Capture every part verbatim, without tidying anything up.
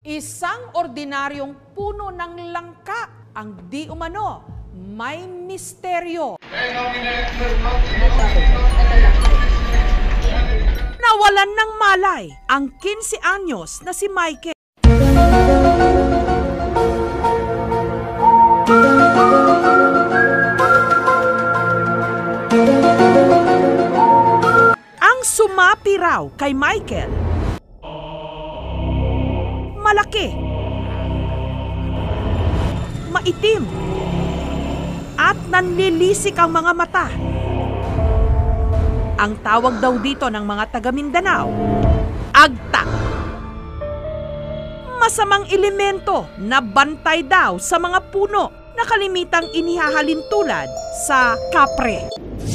Isang ordinaryong puno ng langka ang di umano may misteryo. Nawalan ng malay ang labinwalo anyos na si Michael. Ang sumapi raw kay Michael, malaki, maitim, at nanlilisik ang mga mata. Ang tawag daw dito ng mga taga Mindanao, agta. Masamang elemento na bantay daw sa mga puno na kalimitang inihahalin tulad sa kapre.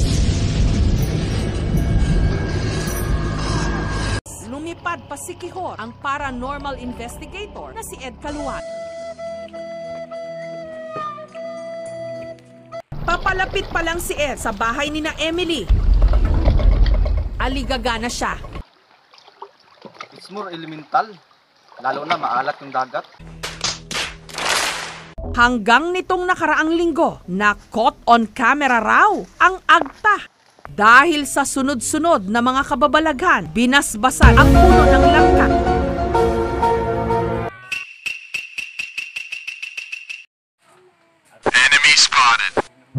Lumipad pa si Kihor, ang paranormal investigator na si Ed Caluat. Papalapit pa lang si Ed sa bahay ni na Emily. Aligaga na siya. It's more elemental, lalo na maalat yung dagat. Hanggang nitong nakaraang linggo, na caught on camera raw ang agta. Dahil sa sunod-sunod na mga kababalaghan, binasbasan ang puno ng langka. Enemy spotted.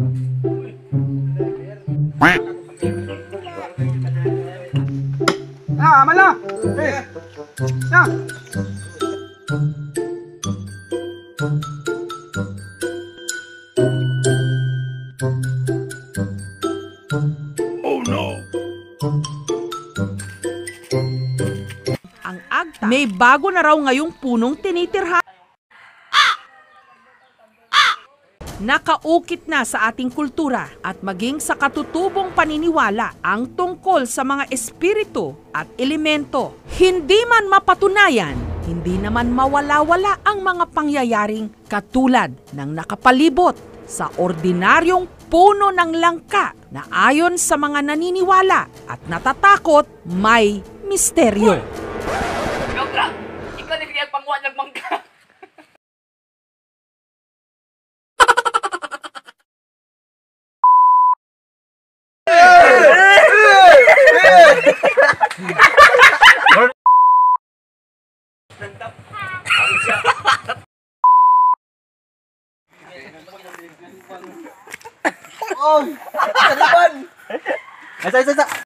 Ah, amal na! Hey! Yeah! Oh no! Ang agta, may bago na raw ngayong punong tinitirhan. Nakaukit na sa ating kultura at maging sa katutubong paniniwala ang tungkol sa mga espiritu at elemento. Hindi man mapatunayan, hindi naman mawala-wala ang mga pangyayaring katulad ng nakapalibot sa ordinaryong puno ng langka na ayon sa mga naniniwala at natatakot may misteryo. Yogra, ikaw na kaya pangwa ng mangga. Oh! Kalipan! Asa, asa, asa!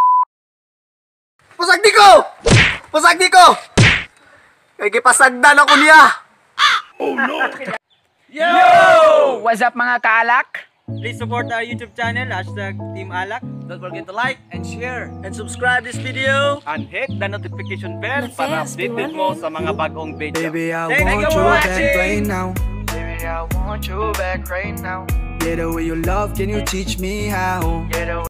Pasagdi ko! Pasagdi ko! Kaya kipasagdan ako niya! Oh no! Yo! What's up mga kaalak? Please support our YouTube channel, hashtag Team Alak. Don't forget to like and share and subscribe this video. And hit the notification bell para updated mo sa mga bagong video. Baby, I Thank want you you for back watching. right now. Baby, I want you back right now. Yeah, the way you love, can you teach me how? Yeah, the